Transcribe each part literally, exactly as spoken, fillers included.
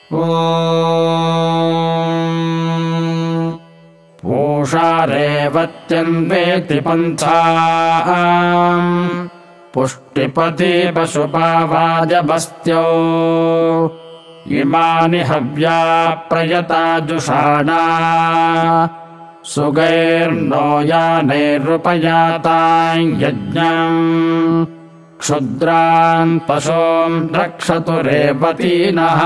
ॐ पूषा रेवत्यन्वेति पन्थाम् पुष्टिपति पशुपावाजबस्त्यो इमानि हव्या प्रयता जुषाणा सुगैर्नो यानैरुपयातां यज्ञम् क्षुद्रान् पशून् रक्षतु रेवतीनः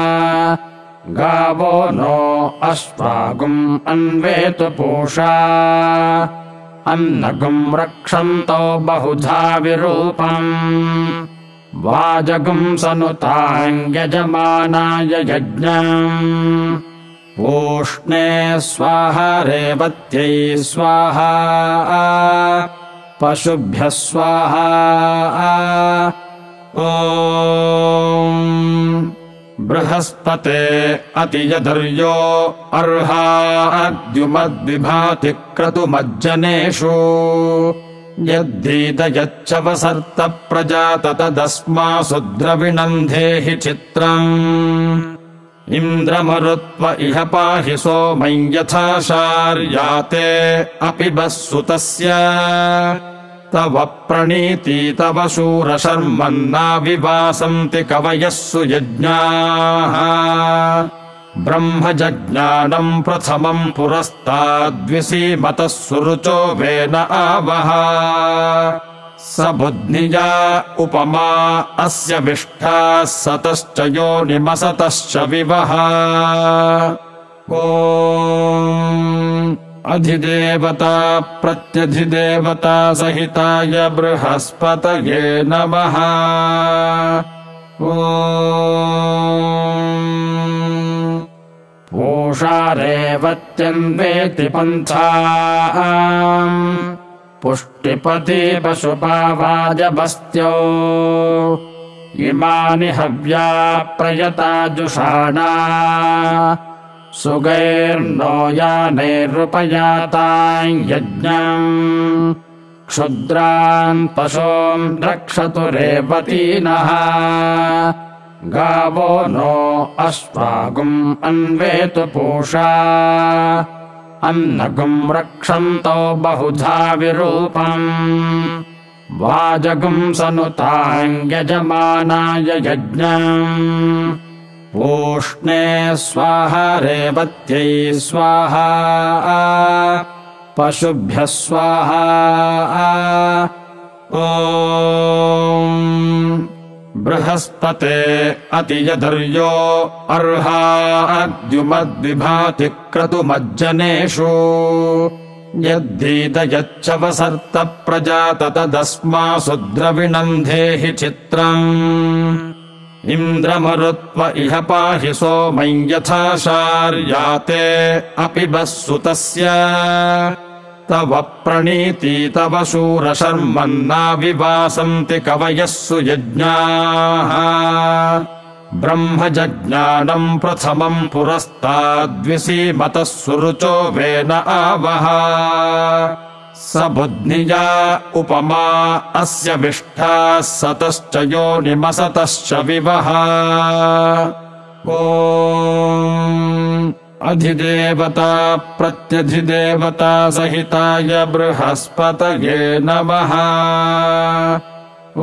गावो नो अश्वागुम् अन्वेतु पूषा अन्नगुम् रक्षन्तो बहुधा विरूपम् वाजगुम् सनुतां यजमानाय यज्ञम् पूष्णे स्वाहा रेवत्यै स्वाहा पशुभ्यः स्वाहा ॐ बृहस्पते अतियधर्यो अर्हाद्युमद्विभाति क्रतुमज्जनेषु यद्धीतयच्च वसर्त प्रजात तदस्मासु द्रविणन्धेहि चित्रम् इन्द्रमरुत्व इह पाहि सोमं यथा शार्याते अपि बस्सुतस्य तव प्रणीति तव शूरशर्मन्ना विवासन्ति कवयः सुयज्ञाः ब्रह्मजज्ञानम् प्रथमम् पुरस्ताद्विसीमतः सुरुचो वेन आवह स बुद्धिया उपमा अस्य विष्ठाः सतश्च योनिमसतश्च विवह ॐ अधिदेवता प्रत्यधिदेवता सहिताय बृहस्पतये नमः ॐ पूषा रेवत्यन्वेति पन्थाम् पुष्टिपति पशुपावाजबस्त्यो इमानि हव्या प्रयता जुषाणा सुगैर्नो यानैरुपयातां यज्ञम् क्षुद्रान् पशून् रक्षतु रेवतीनः गावो नो अश्वागुम् अन्वेतु पूषा अन्नगुम् रक्षन्तो बहुधा विरूपम् वाजगुम् सनुतां यजमानाय यज्ञम् पूष्णे स्वाहा रेवत्यै स्वाहा पशुभ्यः स्वाहा ॐ बृहस्पते अतियधर्यो अर्हाद्युमद्विभाति क्रतुमज्जनेषु यद्धीतयच्च वसर्त प्रजात तदस्मासु द्रविणन्धेहि चित्रम् इन्द्रमरुत्व इह पाहि सोमं यथा शार्याते अपि बस्सुतस्य तव प्रणीति तव शूरशर्मन्ना विवासन्ति कवयः सुयज्ञाः ब्रह्मजज्ञानम् प्रथमम् पुरस्ताद्विसीमतः सुरुचो वेन आवह स बुद्धिया उपमा अस्य विष्ठाः सतश्च योनिमसतश्च विवह ॐ अधिदेवता प्रत्यधिदेवता सहिताय बृहस्पतये नमः ॐ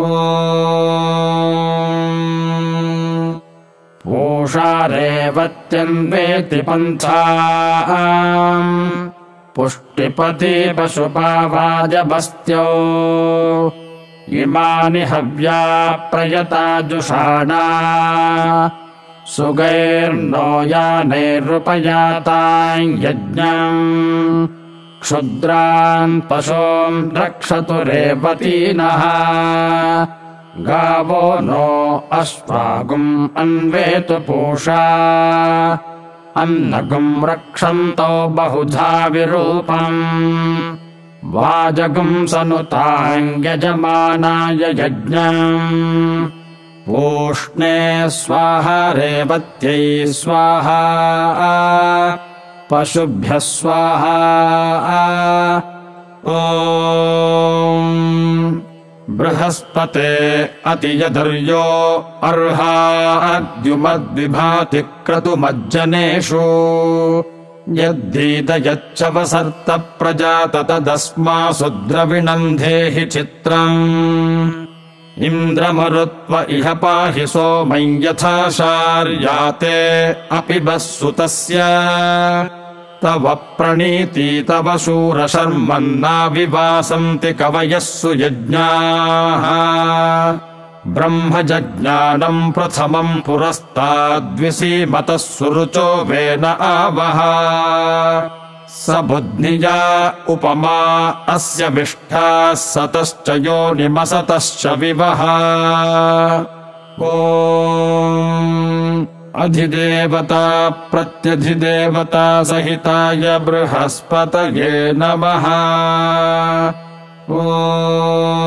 पूषा रेवत्यन्वेति पन्थाम् पुष्टिपति पशुपावाजबस्त्यो इमानि हव्या प्रयता जुषाणा सुगैर्नो यानैरुपयातां यज्ञम् क्षुद्रान् पशून् रक्षतु रेवतीनः गावो नो अश्वागुम् अन्वेतु पूषा अन्नगुम् रक्षन्तो बहुधा विरूपम् वाजगुम् सनुतां यजमानाय यज्ञम् पूष्णे स्वाहा रेवत्यै स्वाहा पशुभ्यः स्वाहा ॐ बृहस्पते अतियधर्यो अर्हा अद्युमद्विभाति क्रतुमज्जनेषु यद्धीदयच्च वसर्त प्रजात तदस्मासु द्रविणम् धेहि चित्रम् इन्द्रमरुत्व इह पाहि सोमं यथा शार्याते अपि बस्सुतस्य तव प्रणीति तव शूरशर्मन्नाविवासन्ति कवयः सुयज्ञाः ब्रह्मजज्ञानम् प्रथमम् पुरस्ताद्विसीमतः सुरुचो वेन आवह स बुद्धिया उपमा अस्य विष्ठाः सतश्च योनिमसतश्च विवह ॐ अधिदेवता प्रत्यधिदेवता सहिताय बृहस्पतये नमः। ॐ